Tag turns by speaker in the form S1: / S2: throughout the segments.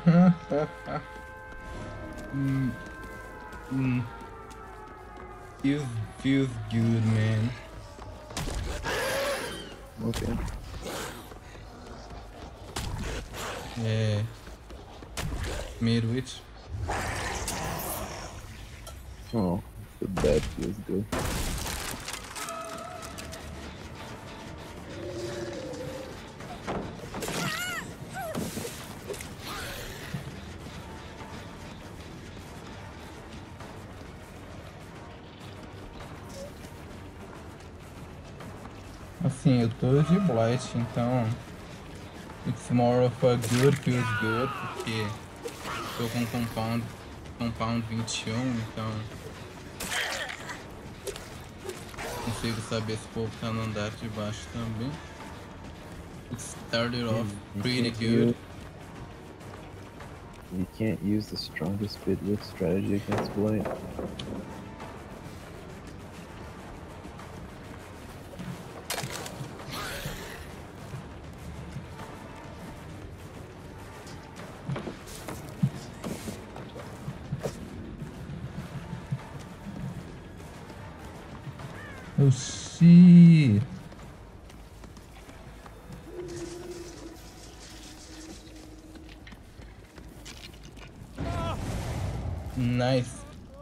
S1: mm, mm. Feels good, man.
S2: Okay.
S1: Yeah. Made which?
S2: Oh, the bed feels good.
S1: Assim, eu tô de Blight, então it's more of a good feels good, porque tô com compound 21, então consigo saber se o povo tá no andar de baixo também. It started off
S2: You
S1: pretty
S2: can't
S1: good.
S2: use the strongest bit with strategy against blight.
S1: Oh shit! Nice.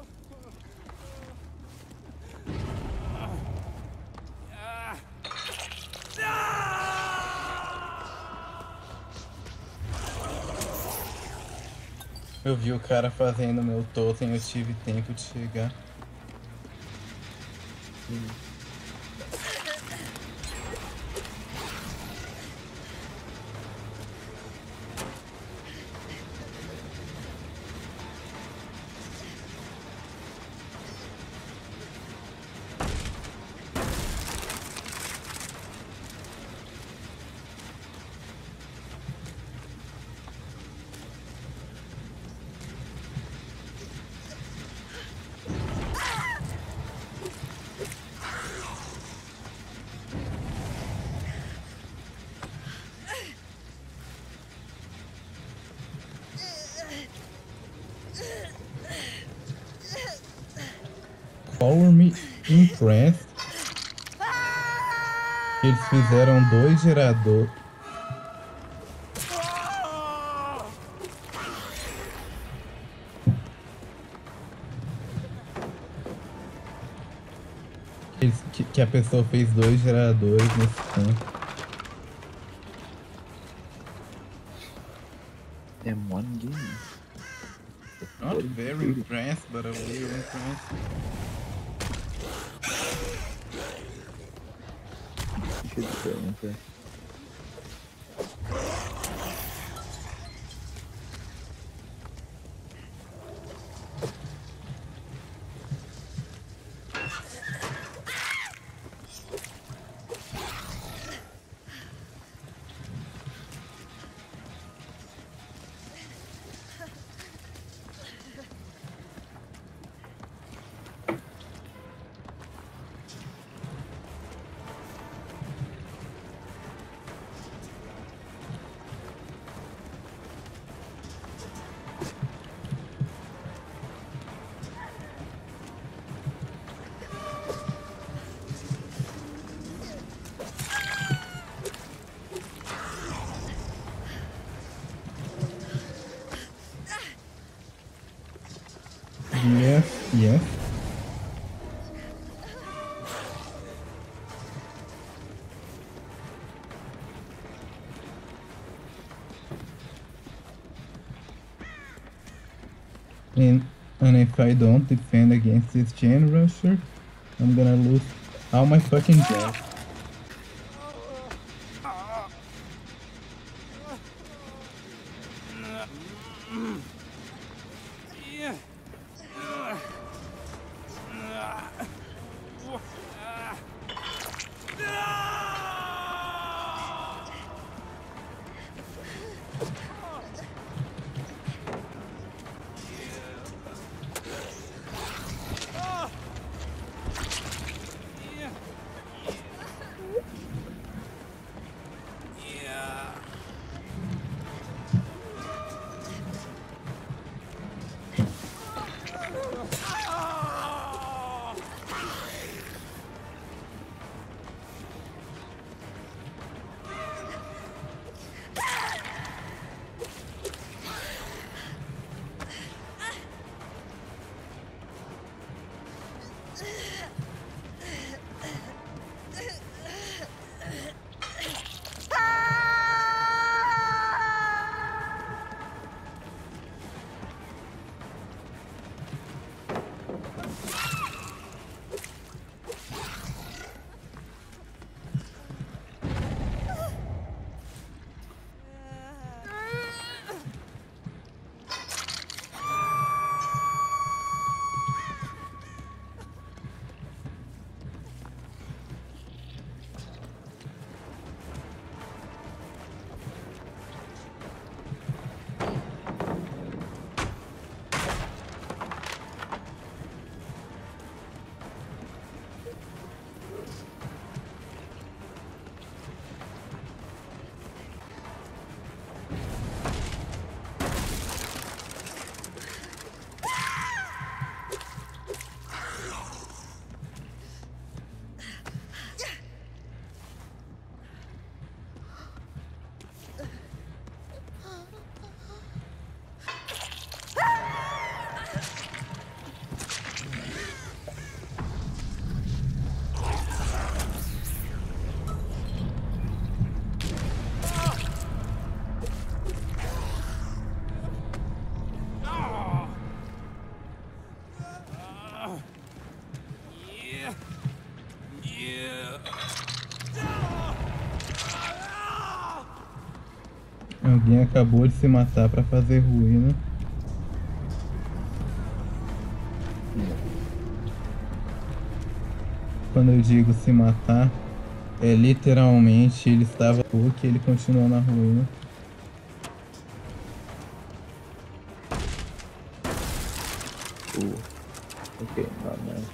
S1: Eu vi o cara fazendo meu totem, eu tive tempo de chegar. Color Me Impressed. Eles fizeram 2 geradores. Que a pessoa fez 2 geradores nesse tempo.
S2: In one game.
S1: Not very impressed, but a little impressed.
S2: You should be very impressed.
S1: Yes, yes. And if I don't defend against this Gen Rusher, I'm gonna lose all my fucking gens. Alguém acabou de se matar pra fazer ruína. Quando eu digo se matar, é literalmente ele estava louco e ele continuou na ruína.
S2: Okay, not now.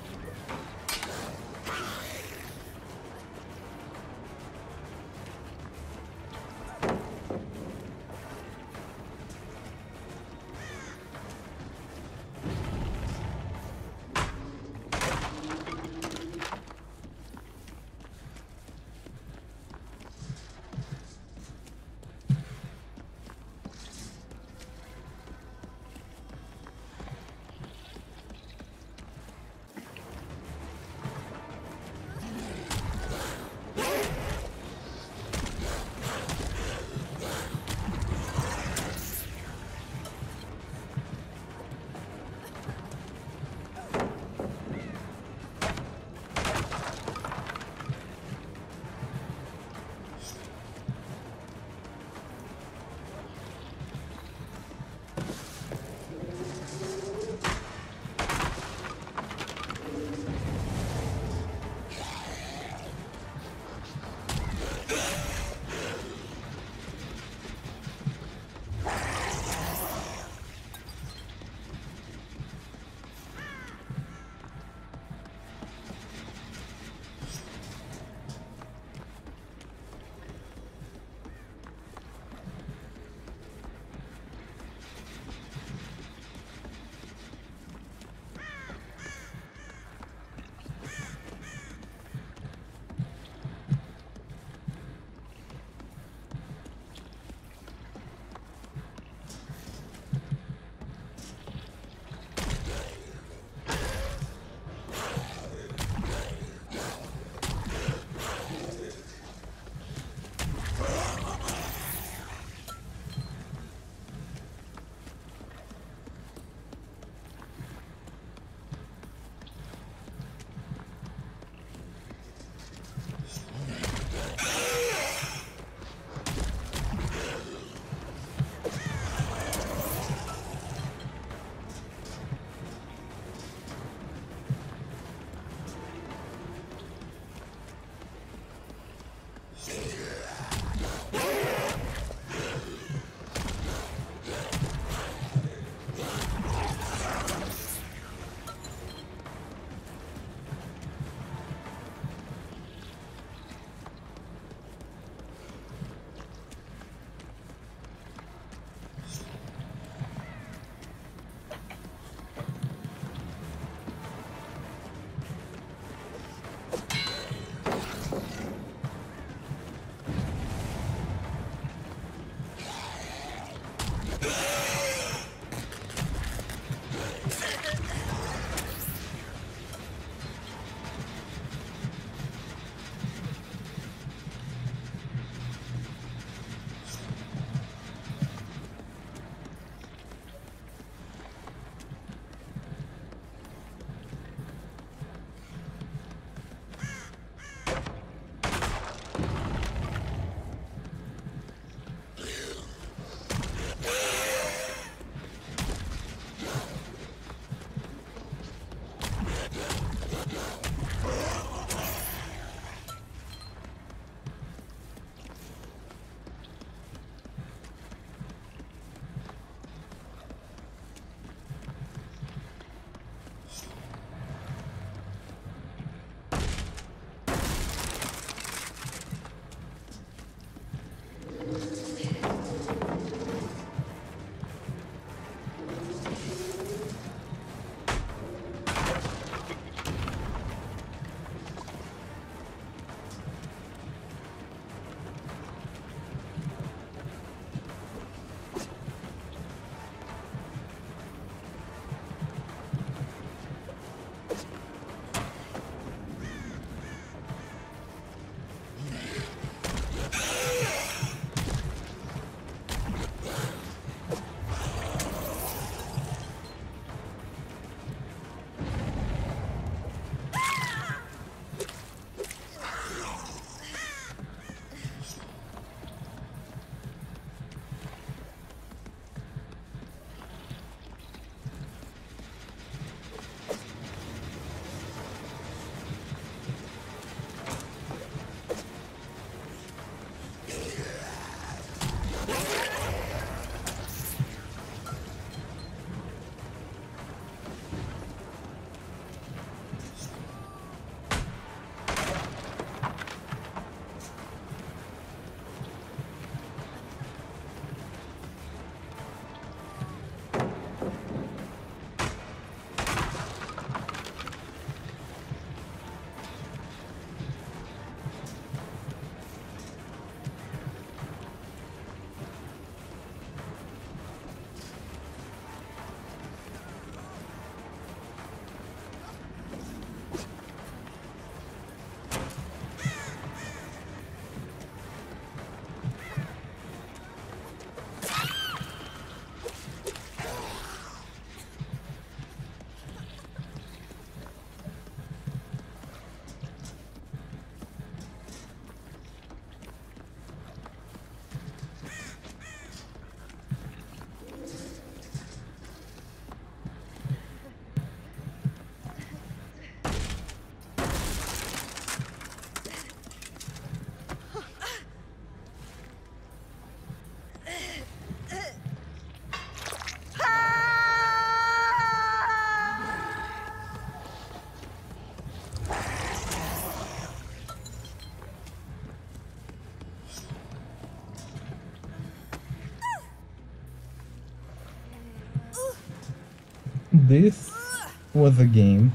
S1: This was a game.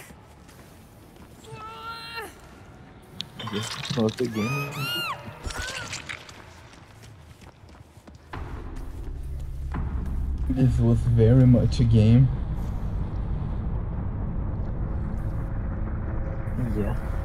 S2: This was the game.
S1: This was very much a game.
S2: Yeah.